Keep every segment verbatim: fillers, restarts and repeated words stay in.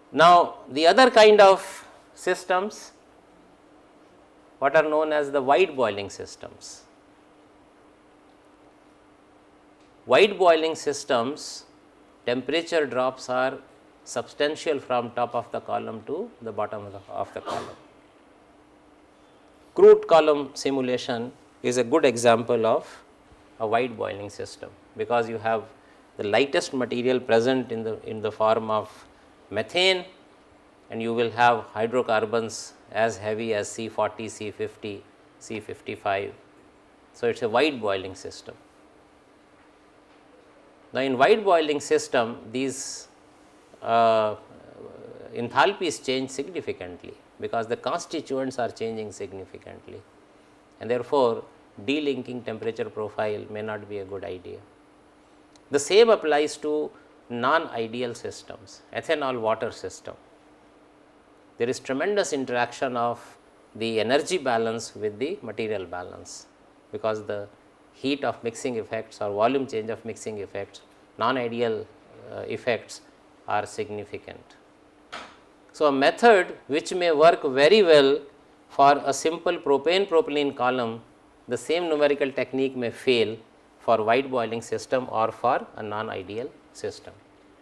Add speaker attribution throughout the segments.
Speaker 1: Now, the other kind of systems, what are known as the white boiling systems. White boiling systems, temperature drops are substantial from top of the column to the bottom of the, of the column. Crude column simulation is a good example of a white boiling system, because you have the lightest material present in the in the form of methane, and you will have hydrocarbons as heavy as C forty, C fifty, C fifty-five. So, it is a white boiling system. Now, in white boiling system, these uh, enthalpies change significantly, because the constituents are changing significantly, and therefore, delinking temperature profile may not be a good idea. The same applies to non-ideal systems, ethanol water system. There is tremendous interaction of the energy balance with the material balance, because the heat of mixing effects or volume change of mixing effects, non-ideal uh, effects are significant. So, a method which may work very well for a simple propane propylene column, the same numerical technique may fail for white boiling system or for a non-ideal system.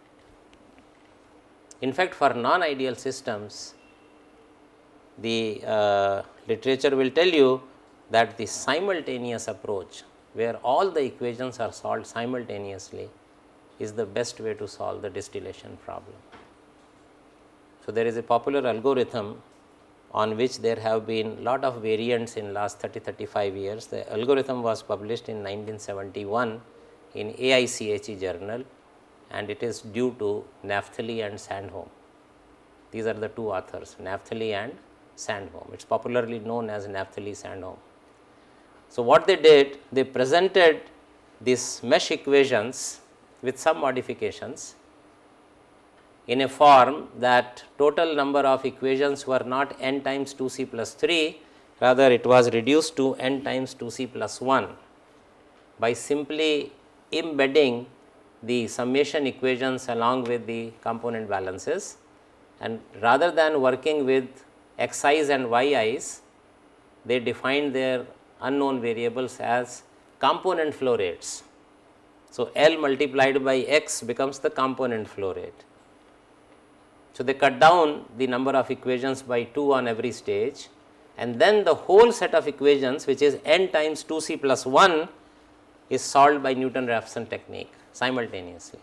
Speaker 1: In fact, for non-ideal systems, the uh, literature will tell you that the simultaneous approach, where all the equations are solved simultaneously, is the best way to solve the distillation problem. So, there is a popular algorithm on which there have been lot of variants in last thirty to thirty-five years. The algorithm was published in nineteen seventy-one in A I C H E journal, and it is due to Naftali and Sandholm. These are the two authors, Naftali and Sandholm. It is popularly known as Naftali-Sandholm. So, what they did, they presented these mesh equations with some modifications in a form that total number of equations were not n times two c plus three, rather it was reduced to n times two c plus one by simply embedding the summation equations along with the component balances, and rather than working with xi's and yi's, they defined their unknown variables as component flow rates. So, L multiplied by x becomes the component flow rate. So, they cut down the number of equations by two on every stage, and then the whole set of equations, which is n times two c plus one, is solved by Newton-Raphson technique simultaneously.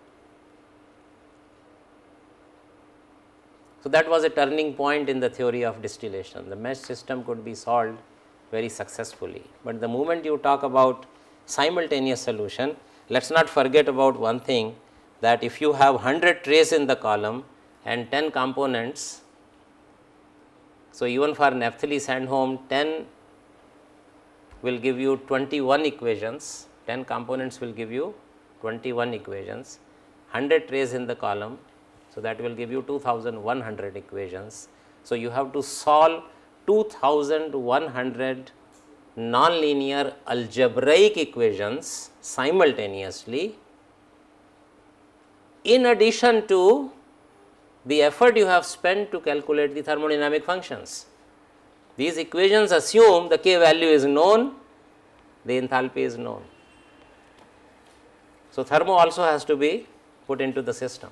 Speaker 1: So, that was a turning point in the theory of distillation. The mesh system could be solved very successfully, but the moment you talk about simultaneous solution, let us not forget about one thing, that if you have one hundred trays in the column and ten components, so even for Naftali-Sandholm, ten will give you twenty-one equations, ten components will give you twenty-one equations, one hundred trays in the column, so that will give you two thousand one hundred equations. So, you have to solve two thousand one hundred nonlinear algebraic equations simultaneously, in addition to the effort you have spent to calculate the thermodynamic functions. These equations assume the K value is known, the enthalpy is known. So, thermo also has to be put into the system.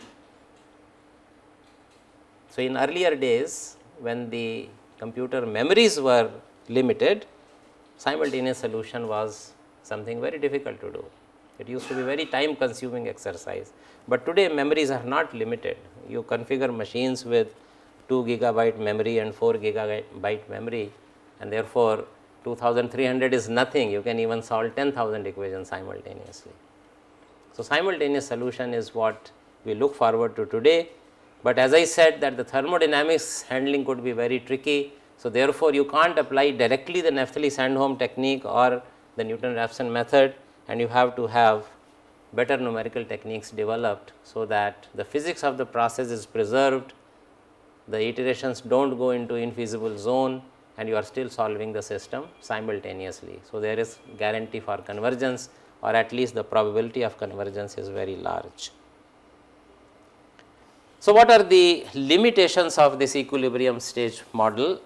Speaker 1: So, in earlier days, when the computer memories were limited, simultaneous solution was something very difficult to do. It used to be very time consuming exercise, but today memories are not limited. You configure machines with two gigabyte memory and four gigabyte memory, and therefore, two thousand three hundred is nothing. You can even solve ten thousand equations simultaneously. So, simultaneous solution is what we look forward to today, but as I said that the thermodynamics handling could be very tricky. So, therefore, you can't apply directly the Naftali-Sandholm technique or the Newton-Raphson method, and you have to have better numerical techniques developed, so that the physics of the process is preserved, the iterations do not go into infeasible zone, and you are still solving the system simultaneously. So, there is guarantee for convergence, or at least the probability of convergence is very large. So, what are the limitations of this equilibrium stage model?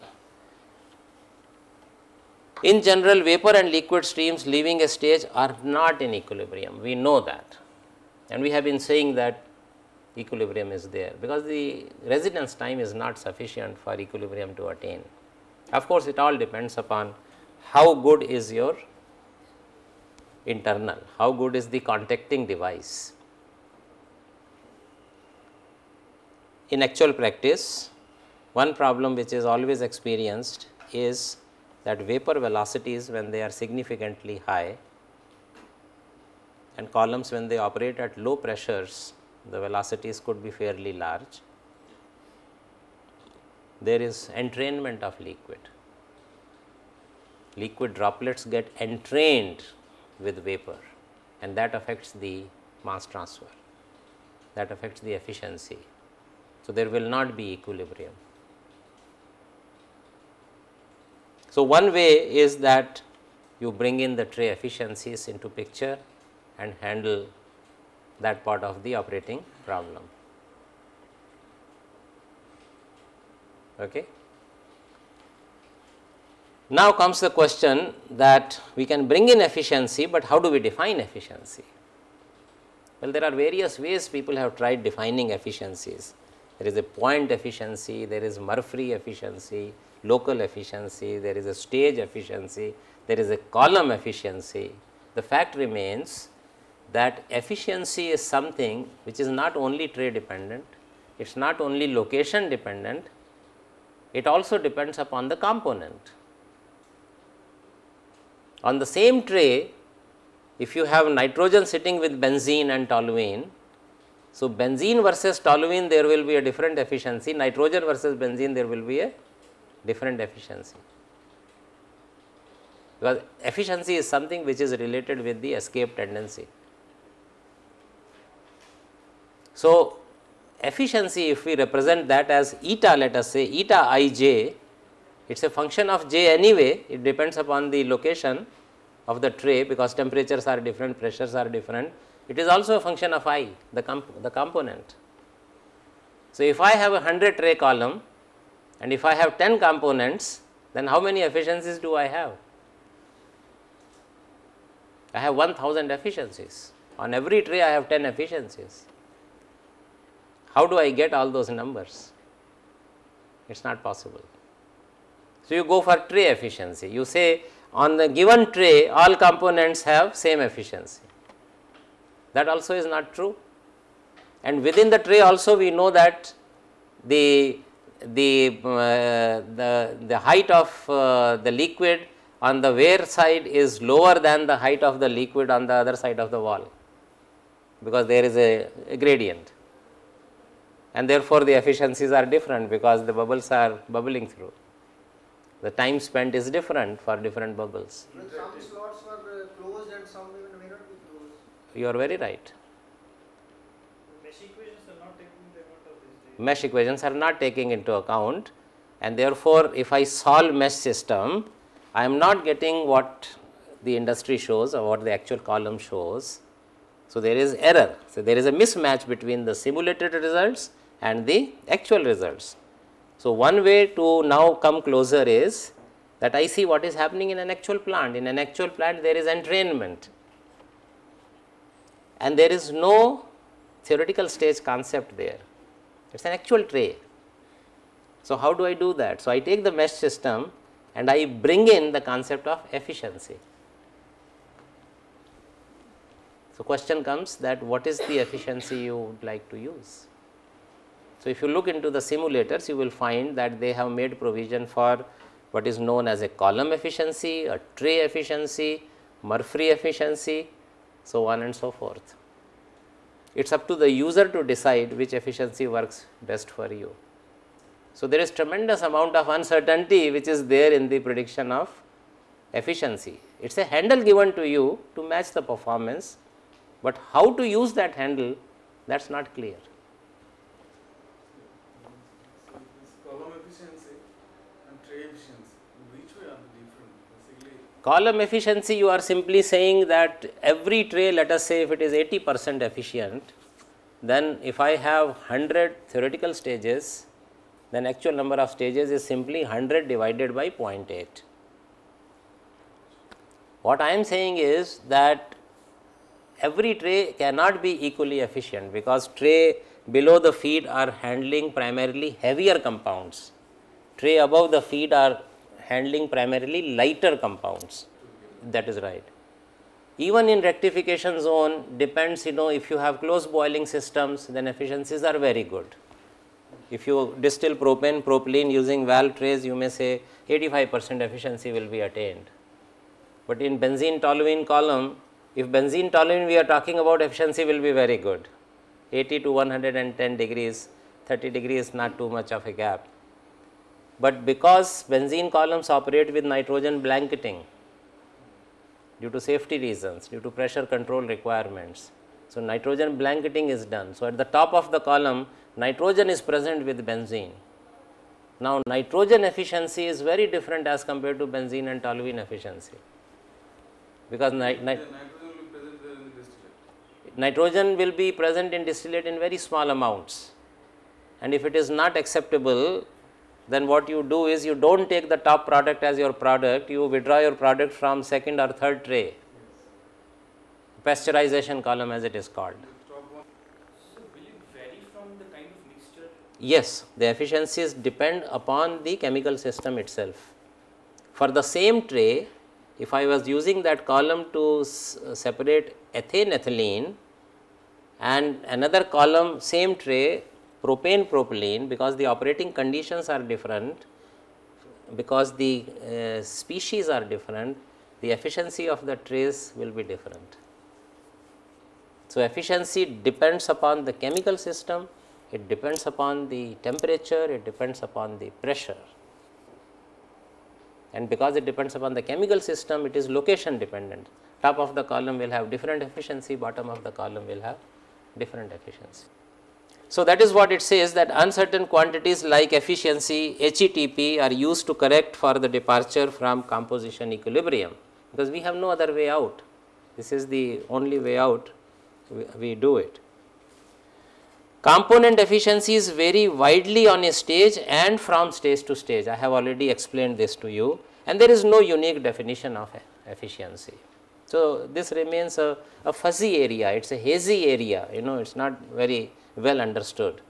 Speaker 1: In general, vapor and liquid streams leaving a stage are not in equilibrium, we know that, and we have been saying that equilibrium is there, because the residence time is not sufficient for equilibrium to attain. Of course, it all depends upon how good is your internal, how good is the contacting device. In actual practice, one problem which is always experienced is that vapor velocities, when they are significantly high, and columns when they operate at low pressures, the velocities could be fairly large. There is entrainment of liquid. Liquid droplets get entrained with vapor, and that affects the mass transfer, that affects the efficiency. So, there will not be equilibrium. So, one way is that you bring in the tray efficiencies into picture and handle that part of the operating problem. Okay. Now comes the question that we can bring in efficiency, but how do we define efficiency? Well, there are various ways people have tried defining efficiencies. There is a point efficiency, there is Murphy efficiency, local efficiency, there is a stage efficiency, there is a column efficiency. The fact remains that efficiency is something which is not only tray dependent, it is not only location dependent, it also depends upon the component. On the same tray, if you have nitrogen sitting with benzene and toluene, so benzene versus toluene there will be a different efficiency, nitrogen versus benzene there will be a different efficiency, because efficiency is something which is related with the escape tendency. So, efficiency, if we represent that as eta, let us say eta ij, it is a function of j anyway, it depends upon the location of the tray, because temperatures are different, pressures are different. It is also a function of I, the, comp the component. So, if I have a one hundred tray column and if I have ten components, then how many efficiencies do I have? I have one thousand efficiencies. On every tray I have ten efficiencies. How do I get all those numbers? It is not possible. So, you go for tray efficiency. You say on the given tray all components have same efficiency. That also is not true, and within the tray also we know that the the uh, the the height of uh, the liquid on the wear side is lower than the height of the liquid on the other side of the wall, because there is a, a gradient, and therefore the efficiencies are different, because the bubbles are bubbling through. The time spent is different for different bubbles.
Speaker 2: Some slots were closed and some even may not be closed.
Speaker 1: You are very right.
Speaker 2: Mesh equations are not taking into account of this.
Speaker 1: Mesh equations are not taking into account, and therefore, if I solve mesh system, I am not getting what the industry shows or what the actual column shows. So, there is error. So, there is a mismatch between the simulated results and the actual results. So, one way to now come closer is that I see what is happening in an actual plant. In an actual plant, there is entrainment, and there is no theoretical stage concept there. It is an actual tray. So, how do I do that? So, I take the mesh system and I bring in the concept of efficiency. So, question comes that what is the efficiency you would like to use? So, if you look into the simulators, you will find that they have made provision for what is known as a column efficiency, a tray efficiency, Murphy efficiency, so on and so forth. It is up to the user to decide which efficiency works best for you. So, there is tremendous amount of uncertainty which is there in the prediction of efficiency. It is a handle given to you to match the performance, but how to use that handle, that is not clear. Column efficiency, you are simply saying that every tray, let us say if it is eighty percent efficient, then if I have one hundred theoretical stages, then actual number of stages is simply one hundred divided by zero point eight. What I am saying is that every tray cannot be equally efficient, because tray below the feed are handling primarily heavier compounds, tray above the feed are handling primarily lighter compounds. That is right. Even in rectification zone depends, you know, if you have close boiling systems, then efficiencies are very good. If you distill propane, propylene using valve trays, you may say eighty-five percent efficiency will be attained. But in benzene toluene column, if benzene toluene we are talking about, efficiency will be very good, eighty to one hundred ten degrees, thirty degrees not too much of a gap. But because benzene columns operate with nitrogen blanketing due to safety reasons, due to pressure control requirements, so nitrogen blanketing is done. So at the top of the column, nitrogen is present with benzene. Now nitrogen efficiency is very different as compared to benzene and toluene efficiency, because ni ni nitrogen will be present in distillate in very small amounts, and if it is not acceptable, then what you do is you do not take the top product as your product, you withdraw your product from second or third tray, pasteurization column as it is called.
Speaker 2: So will it vary from the kind of mixture?
Speaker 1: Yes, the efficiencies depend upon the chemical system itself. For the same tray, if I was using that column to separate ethane ethylene, and another column same tray propane propylene, because the operating conditions are different, because the uh, species are different, the efficiency of the trays will be different. So efficiency depends upon the chemical system, it depends upon the temperature, it depends upon the pressure. And because it depends upon the chemical system, it is location dependent. Top of the column will have different efficiency, bottom of the column will have different efficiency. So that is what it says, that uncertain quantities like efficiency, H E T P, are used to correct for the departure from composition equilibrium, because we have no other way out. This is the only way out, we, we do it. Component efficiencies vary widely on a stage and from stage to stage. I have already explained this to you, and there is no unique definition of efficiency. So this remains a, a fuzzy area, it is a hazy area, you know, it is not very well understood.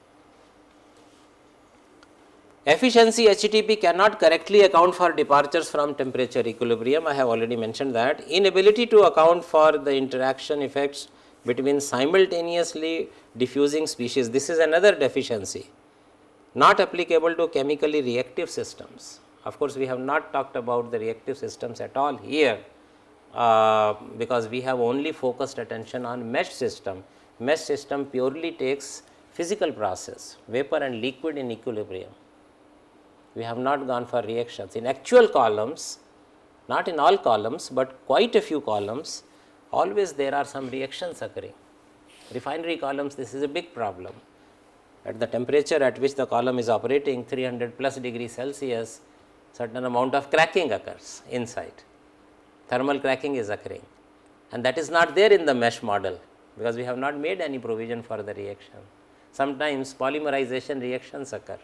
Speaker 1: Efficiency H E T P cannot correctly account for departures from temperature equilibrium. I have already mentioned that. Inability to account for the interaction effects between simultaneously diffusing species, this is another deficiency, not applicable to chemically reactive systems. Of course, we have not talked about the reactive systems at all here, uh, because we have only focused attention on mesh system. Mesh system purely takes physical process, vapor and liquid in equilibrium. We have not gone for reactions. In actual columns, not in all columns, but quite a few columns, always there are some reactions occurring. Refinery columns, this is a big problem. At the temperature at which the column is operating, three hundred plus degrees Celsius, certain amount of cracking occurs inside. Thermal cracking is occurring, and that is not there in the mesh model, because we have not made any provision for the reaction. Sometimes polymerization reactions occur.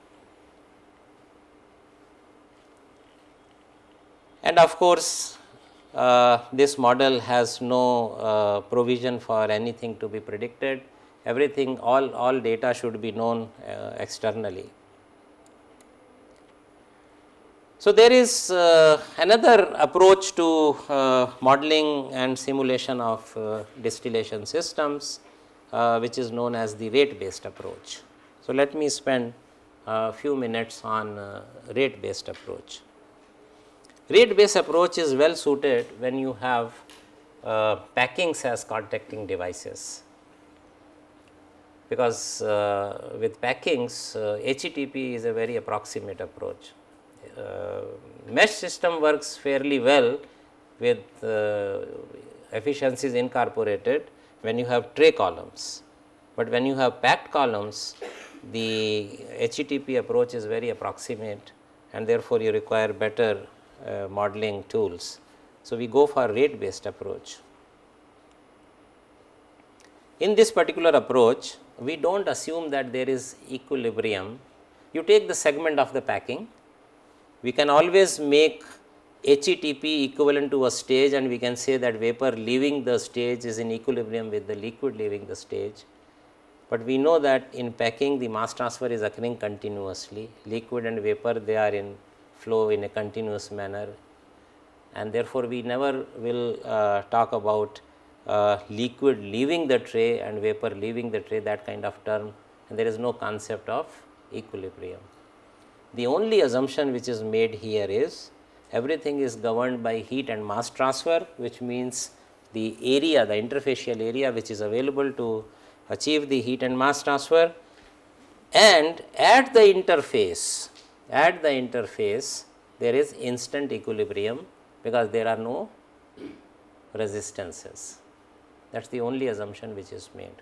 Speaker 1: And of course, uh, this model has no uh, provision for anything to be predicted. Everything, all, all data should be known uh, externally. So there is uh, another approach to uh, modeling and simulation of uh, distillation systems, uh, which is known as the rate based approach. So let me spend a few minutes on uh, rate based approach. Rate based approach is well suited when you have uh, packings as contacting devices, because uh, with packings uh, H E T P is a very approximate approach. Uh, mesh system works fairly well with uh, efficiencies incorporated when you have tray columns, but when you have packed columns, the H E T P approach is very approximate, and therefore you require better uh, modeling tools. So we go for rate based approach. In this particular approach, we do not assume that there is equilibrium. You take the segment of the packing, we can always make H E T P equivalent to a stage, and we can say that vapor leaving the stage is in equilibrium with the liquid leaving the stage. But we know that in packing the mass transfer is occurring continuously, liquid and vapor they are in flow in a continuous manner, and therefore, we never will uh, talk about uh, liquid leaving the tray and vapor leaving the tray, that kind of term, and there is no concept of equilibrium. The only assumption which is made here is everything is governed by heat and mass transfer, which means the area, the interfacial area which is available to achieve the heat and mass transfer, and at the interface, at the interface there is instant equilibrium because there are no resistances. That is the only assumption which is made.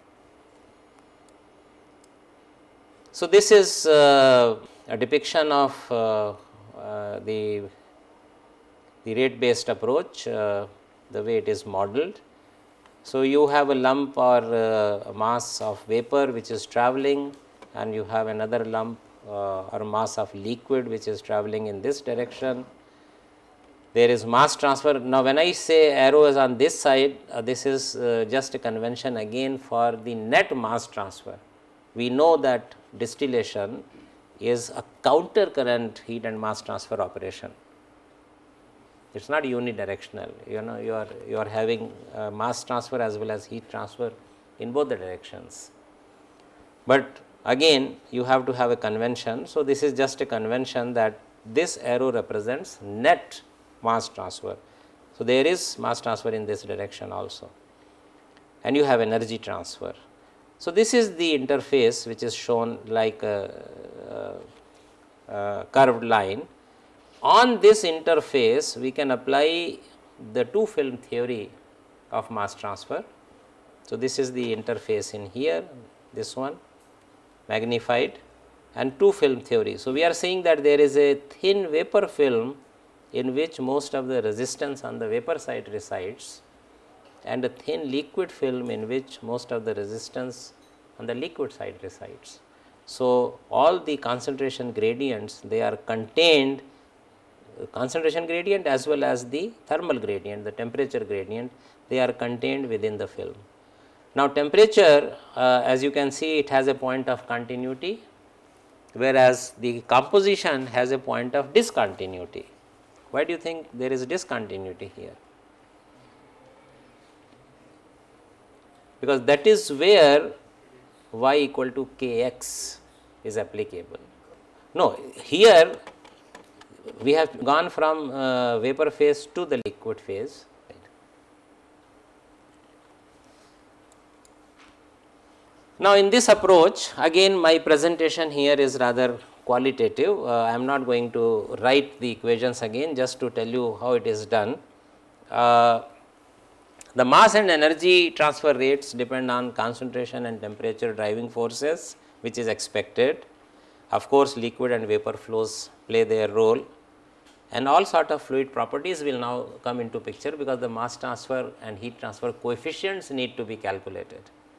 Speaker 1: So, this is uh, a depiction of uh, uh, the, the rate based approach, uh, the way it is modeled. So, you have a lump or uh, a mass of vapor which is travelling, and you have another lump uh, or mass of liquid which is travelling in this direction. There is mass transfer. Now, when I say arrow is on this side, uh, this is uh, just a convention again for the net mass transfer. We know that distillation is a counter current heat and mass transfer operation. It is not unidirectional, you know, you are, you are having uh, mass transfer as well as heat transfer in both the directions. But again you have to have a convention. So, this is just a convention that this arrow represents net mass transfer. So, there is mass transfer in this direction also, and you have energy transfer. So, this is the interface which is shown like a, a, a curved line. On this interface, we can apply the two film theory of mass transfer. So, this is the interface in here, this one magnified, and two film theory. So, we are saying that there is a thin vapor film in which most of the resistance on the vapor side resides, and a thin liquid film in which most of the resistance on the liquid side resides. So, all the concentration gradients, they are contained, concentration gradient as well as the thermal gradient, the temperature gradient, they are contained within the film. Now, temperature uh, as you can see, it has a point of continuity, whereas the composition has a point of discontinuity. Why do you think there is discontinuity here? Because that is where y equal to kx is applicable. No, here we have gone from uh, vapor phase to the liquid phase. Right. Now, in this approach, again my presentation here is rather qualitative. uh, I am not going to write the equations again, just to tell you how it is done. Uh, the mass and energy transfer rates depend on concentration and temperature driving forces, which is expected. Of course, liquid and vapor flows play their role, and all sort of fluid properties will now come into picture, because the mass transfer and heat transfer coefficients need to be calculated.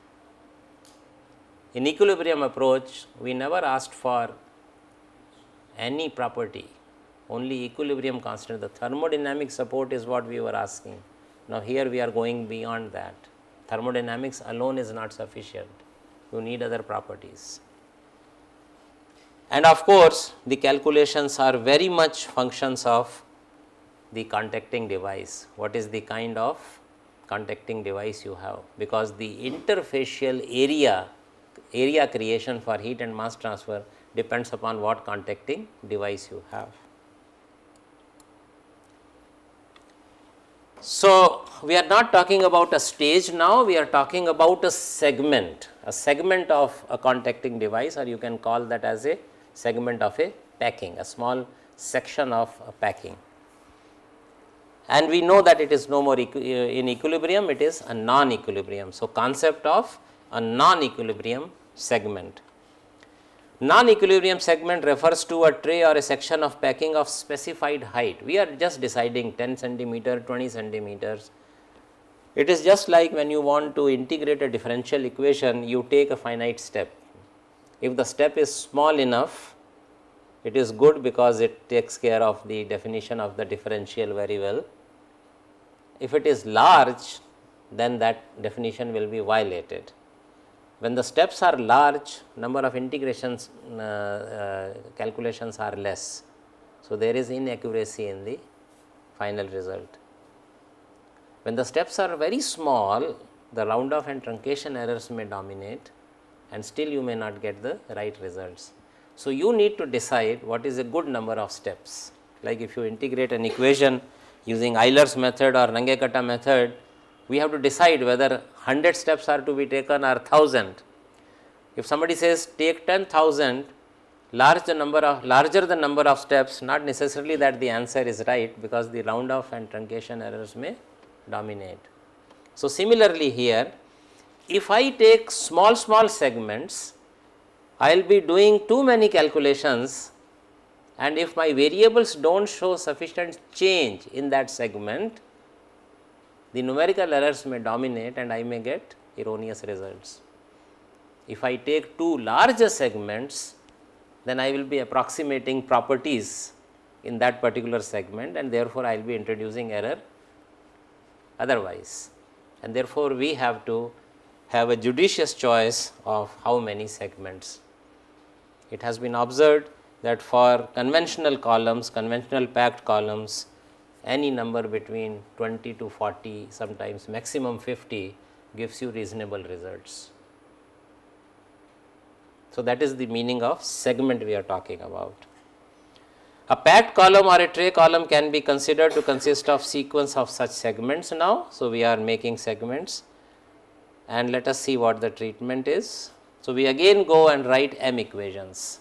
Speaker 1: In equilibrium approach, we never asked for any property, only equilibrium constant. The thermodynamic support is what we were asking. Now, here we are going beyond that. Thermodynamics alone is not sufficient, you need other properties. And of course, the calculations are very much functions of the contacting device. What is the kind of contacting device you have, because the interfacial area, area creation for heat and mass transfer depends upon what contacting device you have. So, we are not talking about a stage now, we are talking about a segment, a segment of a contacting device, or you can call that as a segment of a packing, a small section of a packing. And we know that it is no more equi in equilibrium, it is a non-equilibrium. So, concept of a non-equilibrium segment. Non-equilibrium segment refers to a tray or a section of packing of specified height. We are just deciding ten centimeter, twenty centimeters. It is just like when you want to integrate a differential equation, you take a finite step. If the step is small enough, it is good because it takes care of the definition of the differential very well. If it is large, then that definition will be violated. When the steps are large, number of integrations uh, uh, calculations are less. So, there is inaccuracy in the final result. When the steps are very small, the round off and truncation errors may dominate, and still you may not get the right results. So, you need to decide what is a good number of steps. Like if you integrate an equation using Euler's method or Runge-Kutta method, we have to decide whether one hundred steps are to be taken or one thousand. If somebody says take ten thousand, large the number of larger the number of steps, not necessarily that the answer is right, because the round off and truncation errors may dominate. So, similarly here, if I take small small segments, I will be doing too many calculations, and if my variables do not show sufficient change in that segment, the numerical errors may dominate and I may get erroneous results. If I take two larger segments, then I will be approximating properties in that particular segment, and therefore, I will be introducing error otherwise, and therefore, we have to have a judicious choice of how many segments. It has been observed that for conventional columns, conventional packed columns, any number between twenty to forty, sometimes maximum fifty gives you reasonable results. So, that is the meaning of segment we are talking about. A packed column or a tray column can be considered to consist of sequence of such segments now. So, we are making segments, and let us see what the treatment is. So, we again go and write M equations.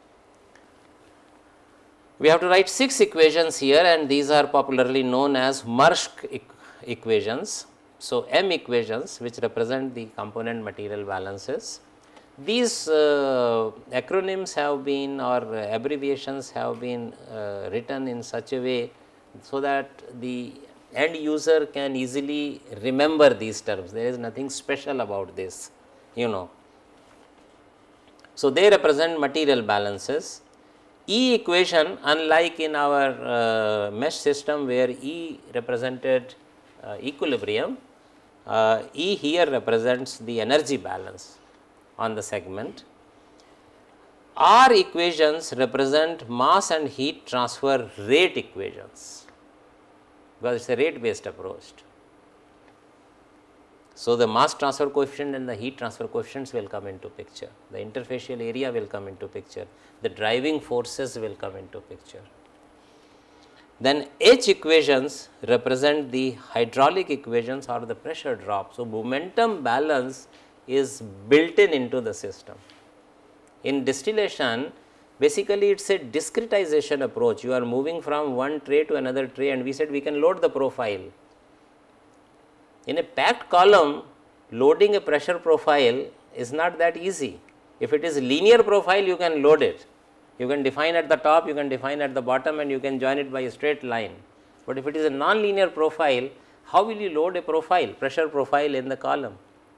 Speaker 1: We have to write six equations here, and these are popularly known as Marshk e equations. So, M equations, which represent the component material balances. These uh, acronyms have been, or abbreviations have been uh, written in such a way, so that the end user can easily remember these terms. There is nothing special about this, you know. So, they represent material balances. E equation, unlike in our uh, mesh system where E represented uh, equilibrium, uh, E here represents the energy balance on the segment. R equations represent mass and heat transfer rate equations, because it is a rate based approach. So, the mass transfer coefficient and the heat transfer coefficients will come into picture, the interfacial area will come into picture, the driving forces will come into picture. Then H equations represent the hydraulic equations or the pressure drop. So, momentum balance is built in into the system. In distillation, basically it is a discretization approach. You are moving from one tray to another tray, and we said we can load the profile. In a packed column, loading a pressure profile is not that easy. If it is linear profile, you can load it. You can define at the top, you can define at the bottom, and you can join it by a straight line. But if it is a non-linear profile, how will you load a profile, pressure profile in the column?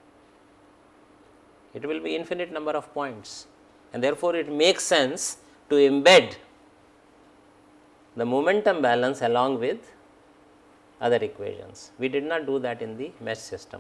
Speaker 1: It will be infinite number of points, and therefore, it makes sense to embed the momentum balance along with other equations. We did not do that in the mesh system.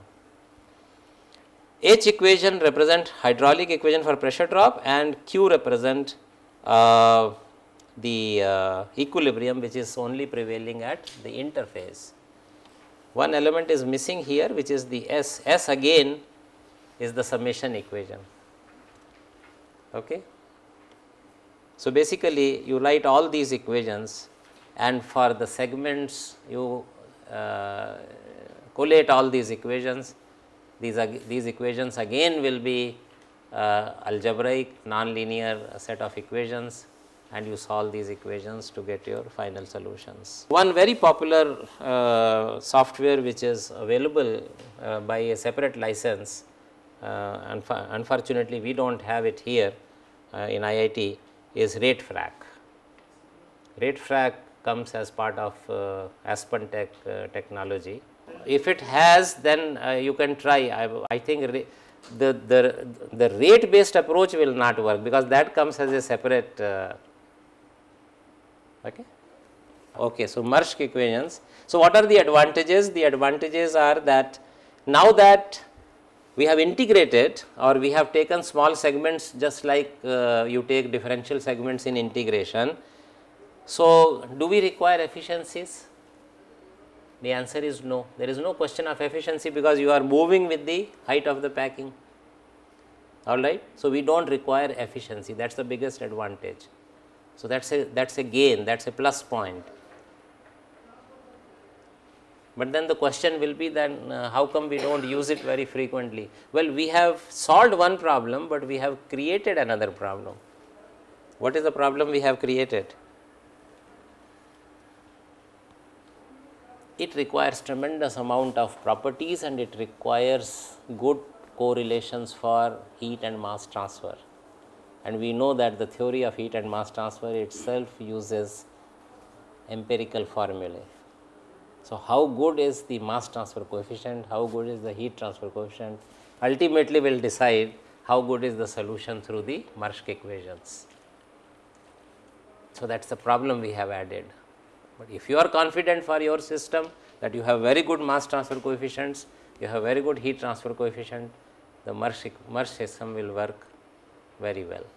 Speaker 1: H equation represent hydraulic equation for pressure drop, and Q represent uh, the uh, equilibrium, which is only prevailing at the interface. One element is missing here, which is the S. S again is the summation equation. Okay. So, basically you write all these equations, and for the segments you uh, collate all these equations. These, are, these equations again will be uh, algebraic non-linear set of equations, and you solve these equations to get your final solutions. One very popular uh, software which is available uh, by a separate license, uh, unf unfortunately we do not have it here uh, in I I T, is RateFrac. RateFrac comes as part of uh, Aspen Tech uh, technology.
Speaker 2: Then
Speaker 1: if it has, then uh, you can try. I, I think the, the, the rate based approach will not work, because that comes as a separate. Uh, okay. Okay, so Marsh equations. So, what are the advantages? The advantages are that now that we have integrated, or we have taken small segments, just like uh, you take differential segments in integration. So, do we require efficiencies? The answer is no. There is no question of efficiency, because you are moving with the height of the packing. All right. So, we do not require efficiency. That is the biggest advantage. So, that is a that is a gain, that is a plus point. But then the question will be, then uh, how come we do not use it very frequently? Well, we have solved one problem, but we have created another problem. What is the problem we have created? It requires tremendous amount of properties, and it requires good correlations for heat and mass transfer. And we know that the theory of heat and mass transfer itself uses empirical formulae. So, how good is the mass transfer coefficient, how good is the heat transfer coefficient, ultimately will decide how good is the solution through the Marsh equations. So, that is the problem we have added. But if you are confident for your system that you have very good mass transfer coefficients, you have very good heat transfer coefficient, the Marsh, Marsh system will work very well.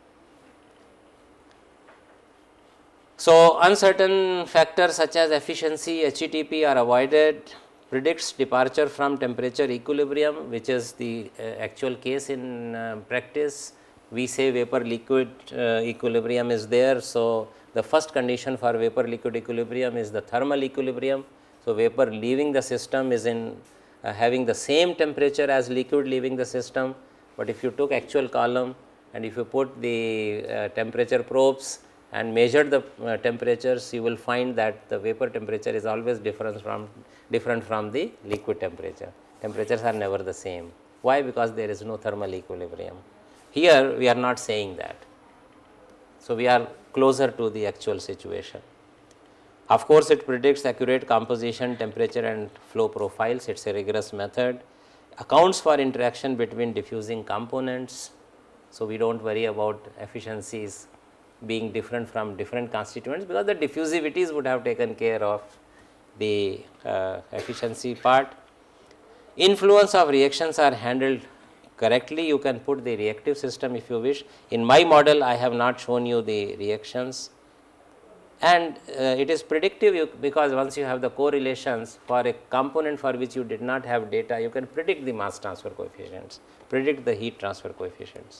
Speaker 1: So, uncertain factors such as efficiency, H E T P are avoided, predicts departure from temperature equilibrium, which is the uh, actual case in uh, practice. We say vapor liquid uh, equilibrium is there. So, the first condition for vapor liquid equilibrium is the thermal equilibrium. So, vapor leaving the system is in uh, having the same temperature as liquid leaving the system, but if you took actual column and if you put the uh, temperature probes and measured the uh, temperatures, you will find that the vapor temperature is always different from different from the liquid temperature. Temperatures are never the same. Why? Because there is no thermal equilibrium. Here we are not saying that. So, we are closer to the actual situation. Of course, it predicts accurate composition, temperature and flow profiles. It is a rigorous method. Accounts for interaction between diffusing components. So, we do not worry about efficiencies being different from different constituents, because the diffusivities would have taken care of the uh, efficiency part. Influence of reactions are handled correctly. You can put the reactive system if you wish. In my model, I have not shown you the reactions, and uh, it is predictive, you, because once you have the correlations for a component for which you did not have data, you can predict the mass transfer coefficients, predict the heat transfer coefficients.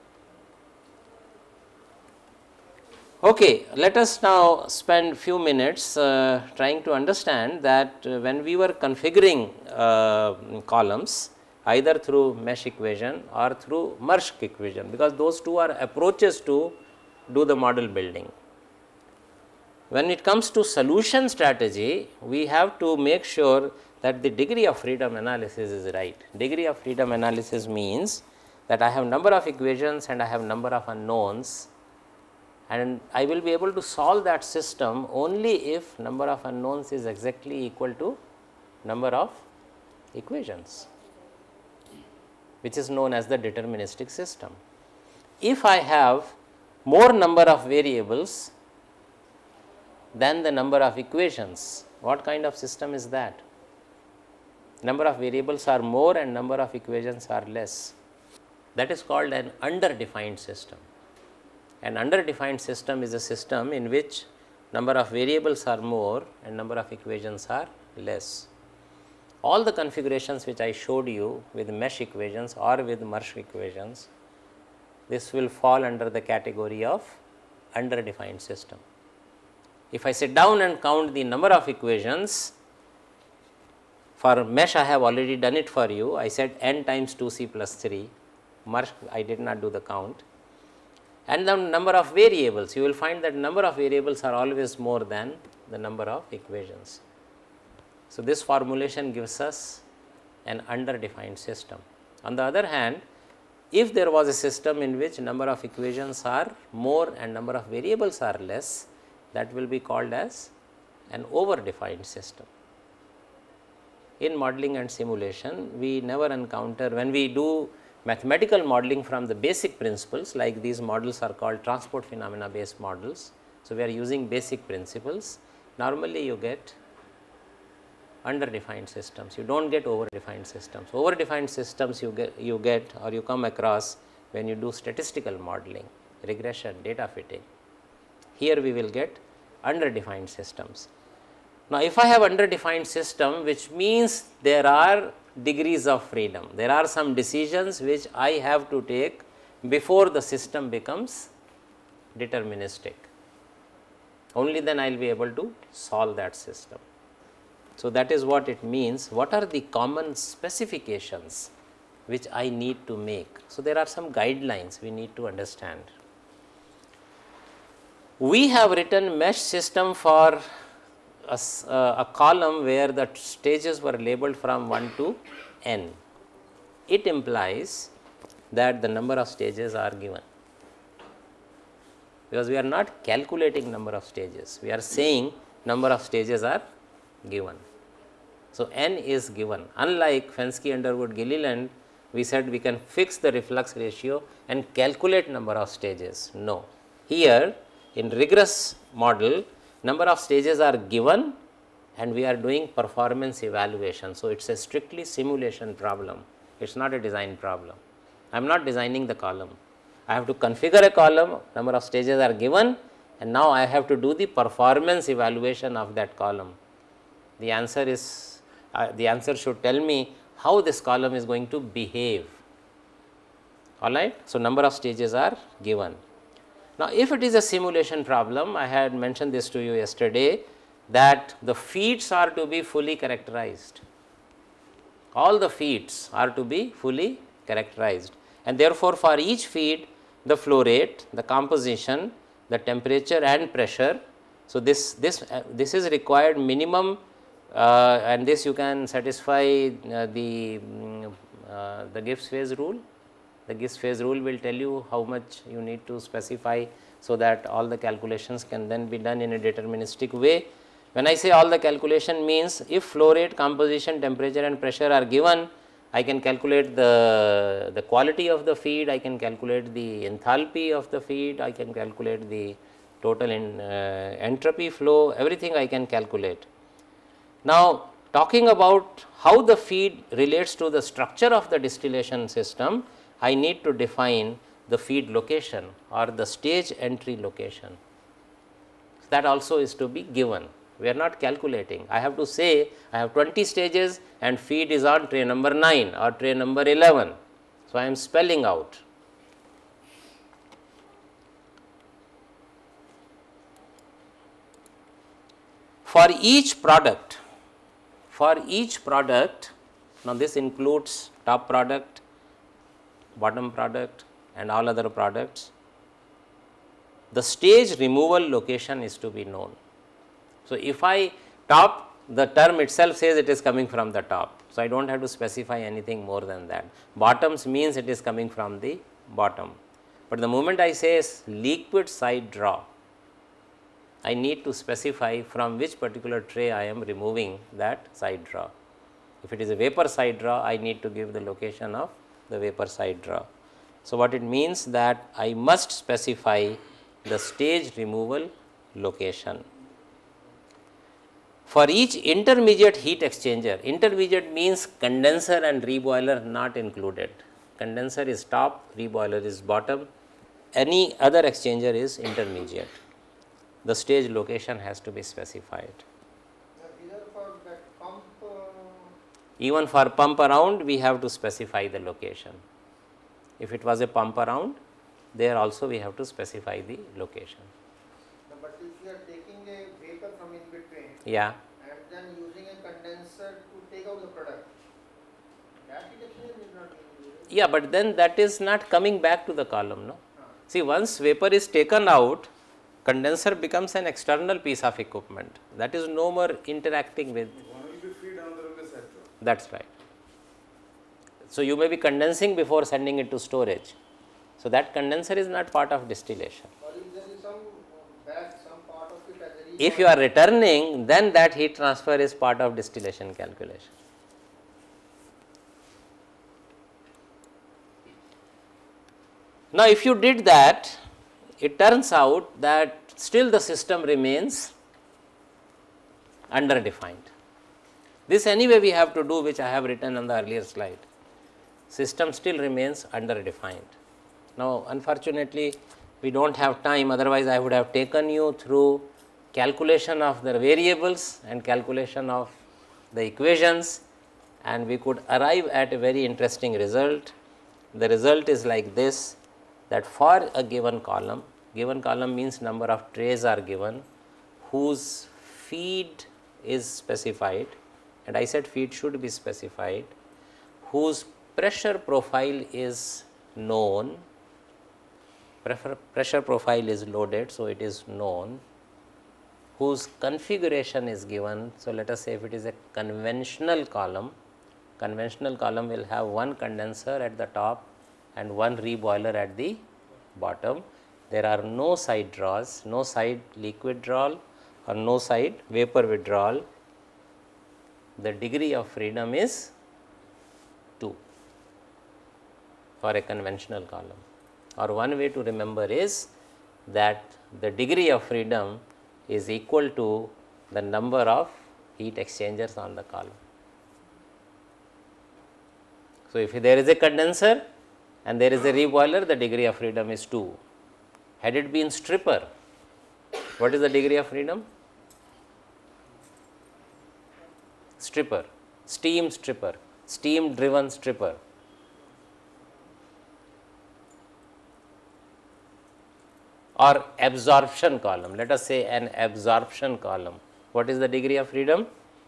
Speaker 1: Okay, let us now spend few minutes uh, trying to understand that uh, when we were configuring uh, columns, either through mesh equation or through Marsh equation, because those two are approaches to do the model building. When it comes to solution strategy, we have to make sure that the degree of freedom analysis is right. Degree of freedom analysis means that I have number of equations and I have number of unknowns, and I will be able to solve that system only if number of unknowns is exactly equal to number of equations, which is known as the deterministic system. If I have more number of variables than the number of equations, what kind of system is that? Number of variables are more and number of equations are less. That is called an underdefined system. An underdefined system is a system in which number of variables are more and number of equations are less. All the configurations which I showed you with mesh equations or with Marsh equations, this will fall under the category of underdefined system. If I sit down and count the number of equations, for mesh I have already done it for you. I said n times two c plus three, Marsh I did not do the count. And the number of variables, you will find that number of variables are always more than the number of equations. So, this formulation gives us an underdefined system. On the other hand, if there was a system in which number of equations are more and number of variables are less, that will be called as an overdefined system. in modeling and simulation we never encounter, when we do mathematical modeling from the basic principles, like these models are called transport phenomena based models. So, we are using basic principles. Normally you get under defined systems, you do not get over defined systems. Over defined systems you get you get or you come across when you do statistical modeling, regression, data fitting. Here we will get under defined systems. Now, if I have under defined system, which means there are degrees of freedom, there are some decisions which I have to take before the system becomes deterministic. Only then I will be able to solve that system. So, that is what it means. What are the common specifications which I need to make? So, there are some guidelines we need to understand. We have written mesh system for a, uh, a column where the stages were labeled from one to n. It implies that the number of stages are given, because we are not calculating number of stages, we are saying number of stages are given. So, n is given. Unlike Fensky, Underwood, Gilliland, we said we can fix the reflux ratio and calculate number of stages. No, here in rigorous model number of stages are given and we are doing performance evaluation. So, it is a strictly simulation problem, it is not a design problem. I am not designing the column, I have to configure a column, number of stages are given, and now I have to do the performance evaluation of that column. The answer is, uh, the answer should tell me how this column is going to behave, alright. So, number of stages are given. Now, if it is a simulation problem, I had mentioned this to you yesterday, that the feeds are to be fully characterized, all the feeds are to be fully characterized, and therefore, for each feed the flow rate, the composition, the temperature and pressure. So, this, this, uh, this is required minimum, uh, and this you can satisfy uh, the, uh, the Gibbs phase rule. The Gibbs phase rule will tell you how much you need to specify, so that all the calculations can then be done in a deterministic way. When I say all the calculation means, if flow rate, composition, temperature and pressure are given, I can calculate the, the quality of the feed, I can calculate the enthalpy of the feed, I can calculate the total in, uh, entropy flow, everything I can calculate. Now, talking about how the feed relates to the structure of the distillation system, I need to define the feed location or the stage entry location. That also is to be given. We are not calculating. I have to say I have twenty stages and feed is on tray number nine or tray number eleven. So, I am spelling out. For each product, for each product, now this includes top product, bottom product and all other products, the stage removal location is to be known. So, if I top, the term itself says it is coming from the top. So, I do not have to specify anything more than that. Bottoms means it is coming from the bottom, but the moment I say liquid side draw, I need to specify from which particular tray I am removing that side draw. If it is a vapor side draw, I need to give the location of the vapor side draw. So, what it means that I must specify the stage removal location. For each intermediate heat exchanger, intermediate means condenser and reboiler not included. Condenser is top, reboiler is bottom, any other exchanger is intermediate. The stage location has to be specified.
Speaker 2: For that pump, uh,
Speaker 1: Even for pump around, we have to specify the location. If it was a pump around, there also we have to specify the location.
Speaker 2: but if you are taking a vapor from in between,
Speaker 1: Yeah.
Speaker 2: and then using a condenser to take out the product, that heat exchanger is not being used.
Speaker 1: Yeah, but then that is not coming back to the column, no.
Speaker 2: Ah.
Speaker 1: See, once vapor is taken out, condenser becomes an external piece of equipment that is no more interacting with.
Speaker 3: One will be feed, another will be set.
Speaker 1: That is right. So, you may be condensing before sending it to storage. So, that condenser is not part of distillation.
Speaker 2: Or if there is some back, some part of it as a
Speaker 1: If you are returning, then that heat transfer is part of distillation calculation. Now, if you did that, it turns out that still the system remains underdefined. This anyway we have to do, which I have written on the earlier slide. System still remains underdefined. Now, unfortunately, we do not have time, otherwise I would have taken you through calculation of the variables and calculation of the equations, and we could arrive at a very interesting result. The result is like this, that for a given column, given column means number of trays are given whose feed is specified, and I said feed should be specified, whose pressure profile is known, pressure profile is loaded, so it is known, whose configuration is given. So, let us say if it is a conventional column, conventional column will have one condenser at the top and one reboiler at the bottom. There are no side draws, no side liquid withdrawal or no side vapor withdrawal. The degree of freedom is two for a conventional column, or one way to remember is that the degree of freedom is equal to the number of heat exchangers on the column. So, if there is a condenser and there is a reboiler, the degree of freedom is two. Had it been stripper, what is the degree of freedom? Stripper, steam stripper, steam driven stripper. Or absorption column, let us say an absorption column. What is the degree of freedom?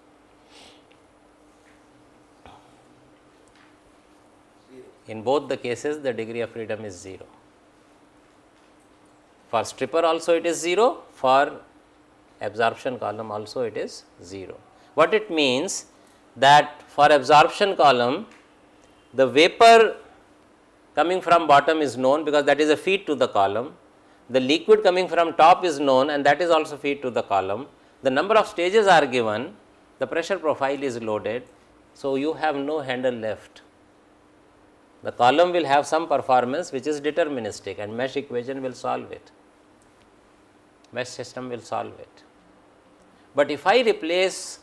Speaker 1: In both the cases, the degree of freedom is zero. For stripper also it is zero, for absorption column also it is zero. What it means that for absorption column, the vapor coming from bottom is known because that is a feed to the column. The liquid coming from top is known and that is also feed to the column. The number of stages are given, the pressure profile is loaded, so you have no handle left. The column will have some performance which is deterministic and mesh equation will solve it, mesh system will solve it. But if I replace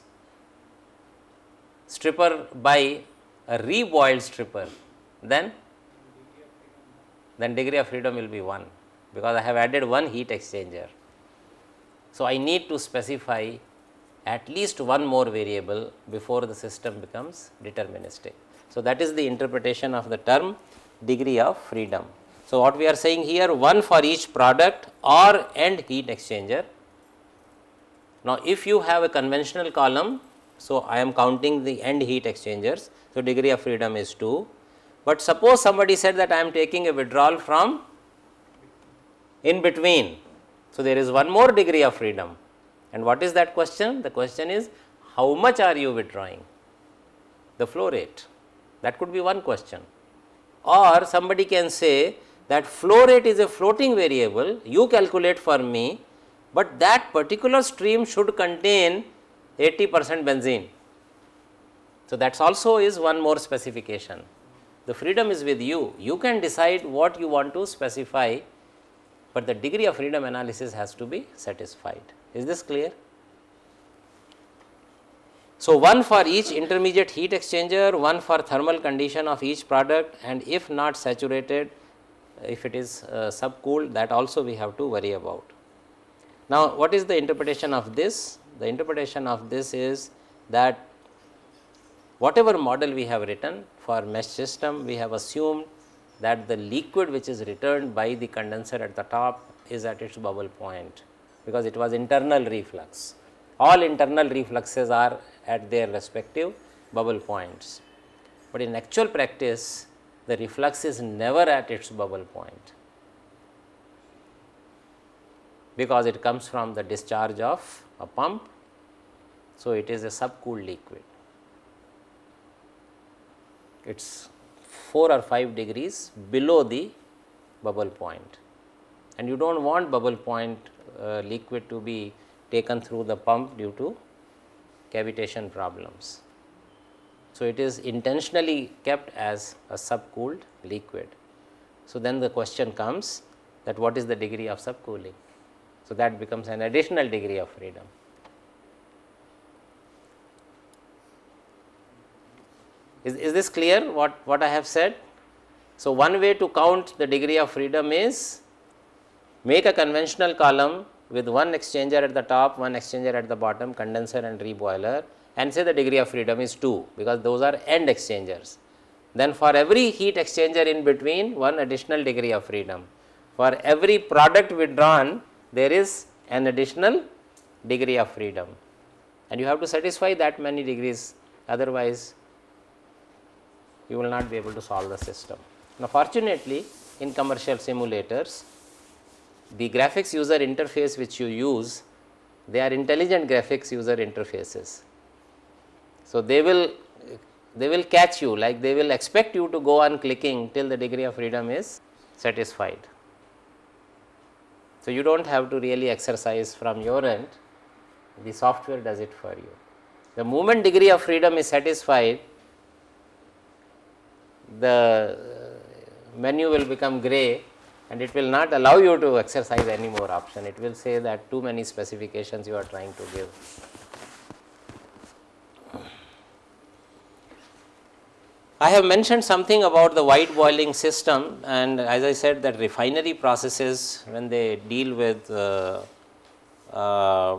Speaker 1: stripper by a reboiled stripper, then then degree of freedom will be one, because I have added one heat exchanger. So, I need to specify at least one more variable before the system becomes deterministic. So, that is the interpretation of the term degree of freedom. So, what we are saying here, one for each product or end heat exchanger. Now, if you have a conventional column, so I am counting the end heat exchangers, so degree of freedom is two. But suppose somebody said that I am taking a withdrawal from in between. So, there is one more degree of freedom, and what is that question? The question is how much are you withdrawing? The flow rate, that could be one question. Or somebody can say that flow rate is a floating variable, you calculate for me, but that particular stream should contain eighty percent benzene. So, that also is one more specification. The freedom is with you, you can decide what you want to specify, but the degree of freedom analysis has to be satisfied. Is this clear? So, one for each intermediate heat exchanger, one for thermal condition of each product, and if not saturated, if it is uh, subcooled, that also we have to worry about. Now, what is the interpretation of this? The interpretation of this is that whatever model we have written for mesh system, we have assumed that the liquid which is returned by the condenser at the top is at its bubble point, because it was internal reflux. All internal refluxes are at their respective bubble points, but in actual practice the reflux is never at its bubble point, because it comes from the discharge of a pump. So, it is a subcooled liquid, it is four or five degrees below the bubble point, and you do not want bubble point uh, liquid to be taken through the pump due to cavitation problems. So, it is intentionally kept as a subcooled liquid. So, then the question comes that what is the degree of subcooling. So, that becomes an additional degree of freedom. Is, is this clear what, what I have said? So, one way to count the degree of freedom is make a conventional column with one exchanger at the top, one exchanger at the bottom, condenser and reboiler, and say the degree of freedom is two, because those are end exchangers. Then for every heat exchanger in between, one additional degree of freedom. For every product withdrawn, there is an additional degree of freedom, and you have to satisfy that many degrees, otherwise you will not be able to solve the system. Now, fortunately, in commercial simulators, the graphics user interface which you use, they are intelligent graphics user interfaces. So, they will they will catch you, like they will expect you to go on clicking till the degree of freedom is satisfied. So, you do not have to really exercise from your end, the software does it for you. The moment degree of freedom is satisfied, the menu will become gray and it will not allow you to exercise any more option. It will say that too many specifications you are trying to give. I have mentioned something about the white boiling system, and as I said that refinery processes, when they deal with uh, uh,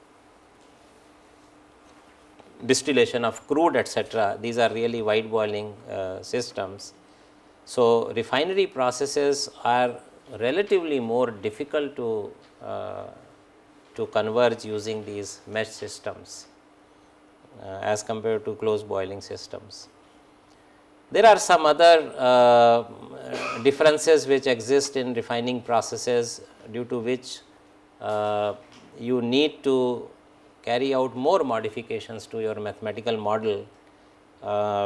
Speaker 1: distillation of crude etcetera, these are really white boiling uh, systems. So, refinery processes are relatively more difficult to, uh, to converge using these mesh systems uh, as compared to closed boiling systems. There are some other uh, differences which exist in refining processes, due to which uh, you need to carry out more modifications to your mathematical model. Uh,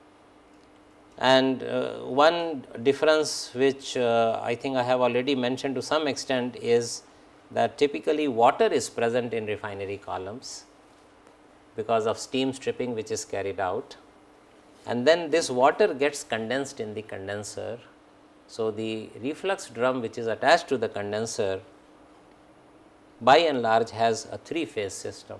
Speaker 1: and uh, one difference which uh, I think I have already mentioned to some extent is that typically water is present in refinery columns because of steam stripping which is carried out, and then this water gets condensed in the condenser. So, the reflux drum which is attached to the condenser by and large has a three phase system.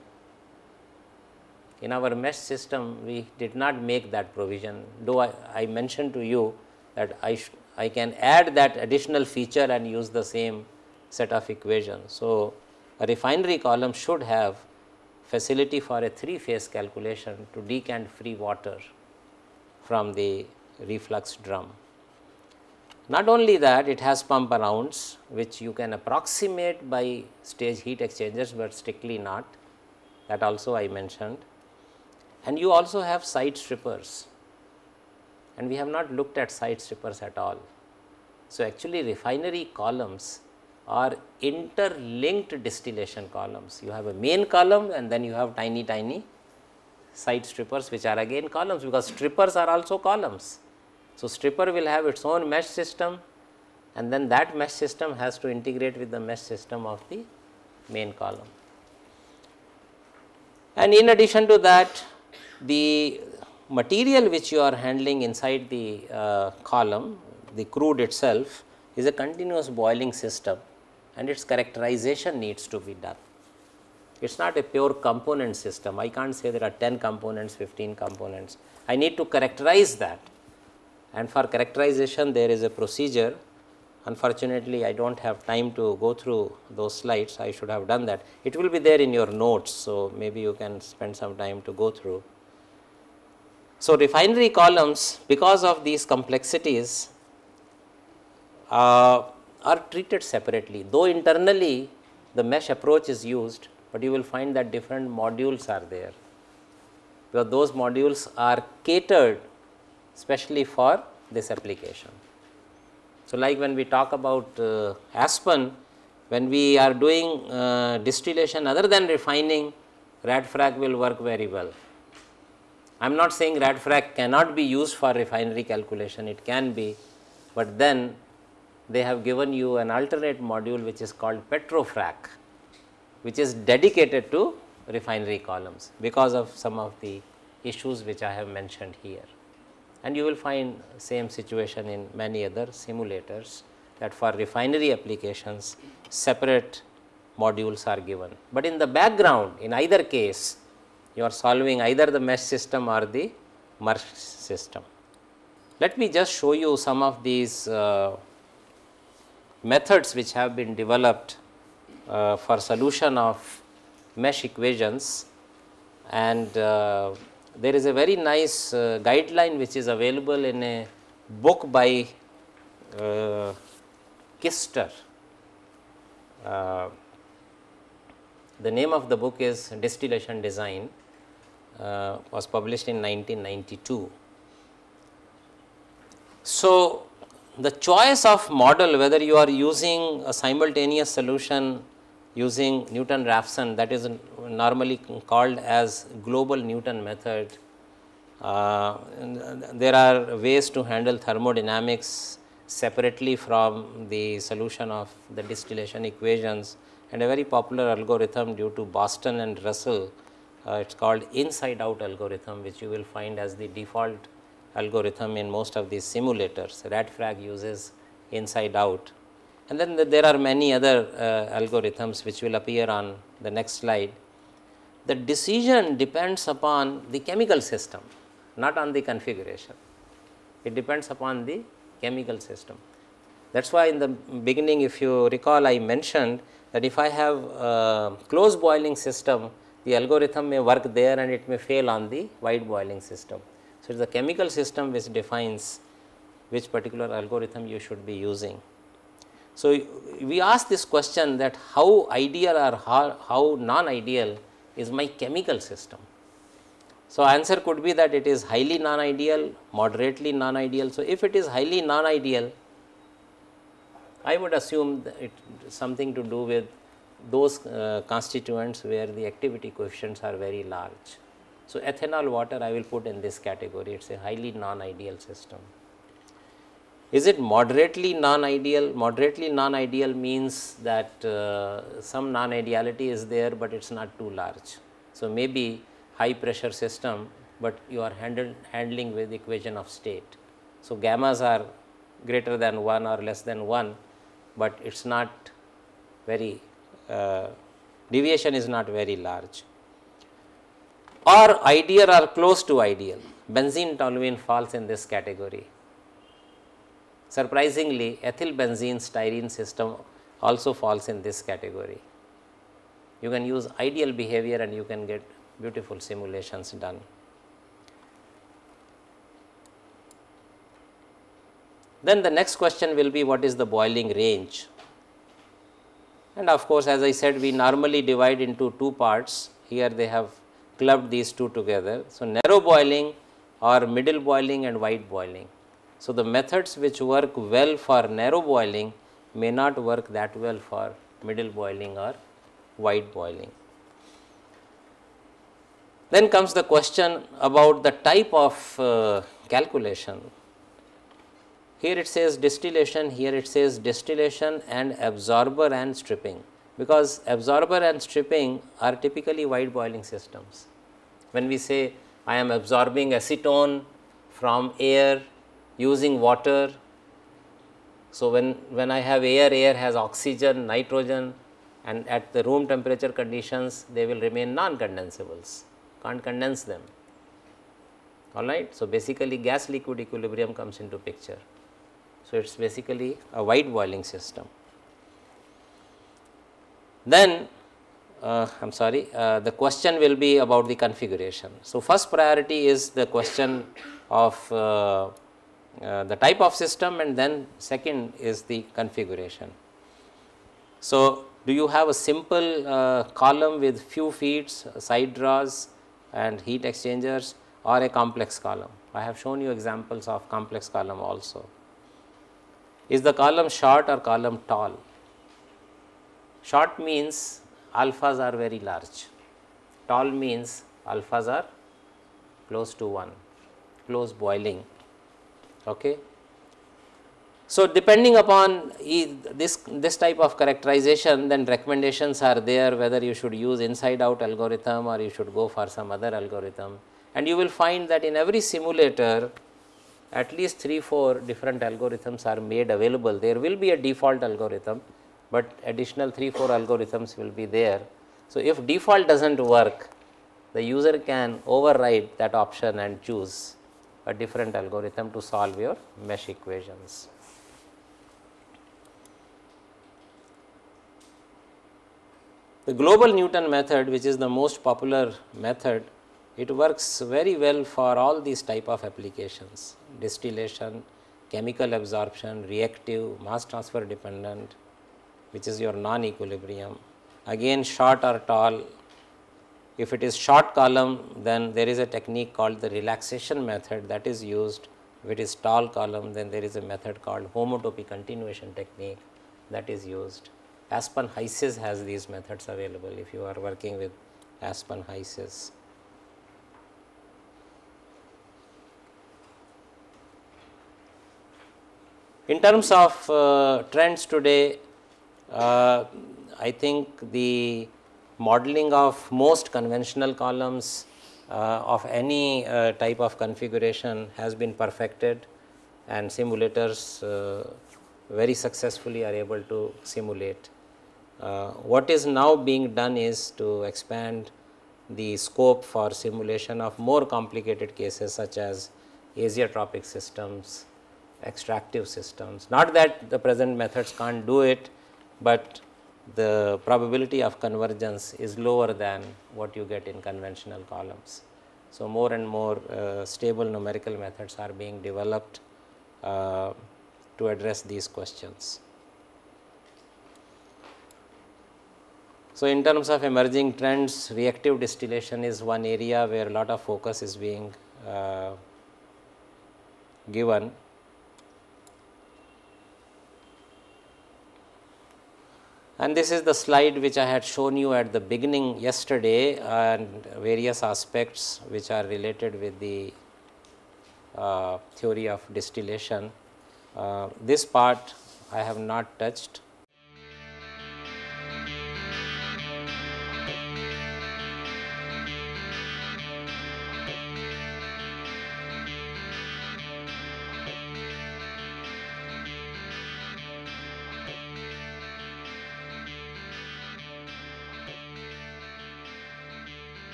Speaker 1: In our mesh system, we did not make that provision, though I, I mentioned to you that I, I can add that additional feature and use the same set of equations. So, a refinery column should have facility for a three phase calculation to decant free water from the reflux drum. Not only that, it has pump arounds which you can approximate by stage heat exchangers, but strictly not, that also I mentioned. And you also have side strippers, and we have not looked at side strippers at all. So, actually refinery columns are interlinked distillation columns. You have a main column and then you have tiny tiny side strippers which are again columns, because strippers are also columns. So, stripper will have its own mesh system, and then that mesh system has to integrate with the mesh system of the main column. And in addition to that, the material which you are handling inside the uh, column, the crude itself, is a continuous boiling system, and its characterization needs to be done. It is not a pure component system. I can't say there are ten components, fifteen components. I need to characterize that, and for characterization there is a procedure. Unfortunately, I do not have time to go through those slides. I should have done that. It will be there in your notes, so maybe you can spend some time to go through. So, refinery columns, because of these complexities, uh, are treated separately, though internally the mesh approach is used, but you will find that different modules are there, because those modules are catered specially for this application. So, like when we talk about uh, Aspen, when we are doing uh, distillation other than refining, rad frac will work very well. I am not saying rad frac cannot be used for refinery calculation, it can be, but then they have given you an alternate module which is called petrofrac, which is dedicated to refinery columns because of some of the issues which I have mentioned here. and you will find same situation in many other simulators, that for refinery applications separate modules are given. But in the background, in either case, you are solving either the mesh system or the merge system. Let me just show you some of these uh, methods which have been developed uh, for solution of mesh equations, and uh, there is a very nice uh, guideline which is available in a book by uh, Kister. Uh, the name of the book is Distillation Design, uh, was published in nineteen ninety-two. So, the choice of model, whether you are using a simultaneous solution using Newton-Raphson, that is normally called as global Newton method. Uh, there are ways to handle thermodynamics separately from the solution of the distillation equations, and a very popular algorithm due to Boston and Russell, uh, it is called inside out algorithm, which you will find as the default algorithm in most of these simulators. RadFrag uses inside out, and then the, there are many other uh, algorithms which will appear on the next slide. The decision depends upon the chemical system, not on the configuration. It depends upon the chemical system. That is why in the beginning, if you recall, I mentioned that if I have a closed boiling system, the algorithm may work there and it may fail on the wide boiling system. So, it is the chemical system which defines which particular algorithm you should be using. So, we ask this question that how ideal or how, how non-ideal is my chemical system. So, answer could be that it is highly non-ideal, moderately non-ideal. So, if it is highly non-ideal, I would assume that it is something to do with those uh, constituents where the activity coefficients are very large. So, ethanol water I will put in this category, it is a highly non-ideal system. Is it moderately non-ideal? Moderately non-ideal means that uh, some non-ideality is there, but it is not too large. So, maybe high pressure system, but you are handled, handling with equation of state. So, gammas are greater than one or less than one, but it is not very, uh, deviation is not very large. Or ideal or close to ideal, benzene toluene falls in this category. Surprisingly, ethyl benzene styrene system also falls in this category. You can use ideal behavior and you can get beautiful simulations done. Then the next question will be, what is the boiling range? And of course, as I said, we normally divide into two parts. Here they have clubbed these two together. So, narrow boiling or middle boiling and wide boiling. So, the methods which work well for narrow boiling may not work that well for middle boiling or wide boiling. Then comes the question about the type of uh, calculation. Here it says distillation, here it says distillation and absorber and stripping, because absorber and stripping are typically wide boiling systems. When we say I am absorbing acetone from air using water, so when, when I have air, air has oxygen, nitrogen, and at the room temperature conditions they will remain non-condensables, can't condense them, all right. So, basically gas liquid equilibrium comes into picture. So, it is basically a wide boiling system. Then uh, I am sorry, uh, the question will be about the configuration. So, first priority is the question of uh, uh, the type of system, and then second is the configuration. So, do you have a simple uh, column with few feeds, side draws and heat exchangers, or a complex column? I have shown you examples of complex column also. Is the column short or column tall? Short means alphas are very large, tall means alphas are close to one, close boiling. Okay. So, depending upon this, this type of characterization, then recommendations are there whether you should use inside out algorithm or you should go for some other algorithm. And you will find that in every simulator at least three four different algorithms are made available. There will be a default algorithm, but additional three four algorithms will be there. So, if default does not work, the user can override that option and choose a different algorithm to solve your mesh equations. The global Newton method, which is the most popular method, it works very well for all these type of applications: distillation, chemical absorption, reactive, mass transfer dependent, which is your non-equilibrium. Again, short or tall. If it is short column, then there is a technique called the relaxation method that is used. If it is tall column, then there is a method called homotopy continuation technique that is used. Aspen Heises has these methods available if you are working with Aspen Heises. In terms of uh, trends today, uh, I think the modeling of most conventional columns uh, of any uh, type of configuration has been perfected, and simulators uh, very successfully are able to simulate. Uh, what is now being done is to expand the scope for simulation of more complicated cases such as azeotropic systems, extractive systems. Not that the present methods can't do it, but the probability of convergence is lower than what you get in conventional columns. So, more and more uh, stable numerical methods are being developed uh, to address these questions. So, in terms of emerging trends, reactive distillation is one area where a lot of focus is being uh, given. And this is the slide which I had shown you at the beginning yesterday, and various aspects which are related with the uh, theory of distillation. Uh, this part I have not touched.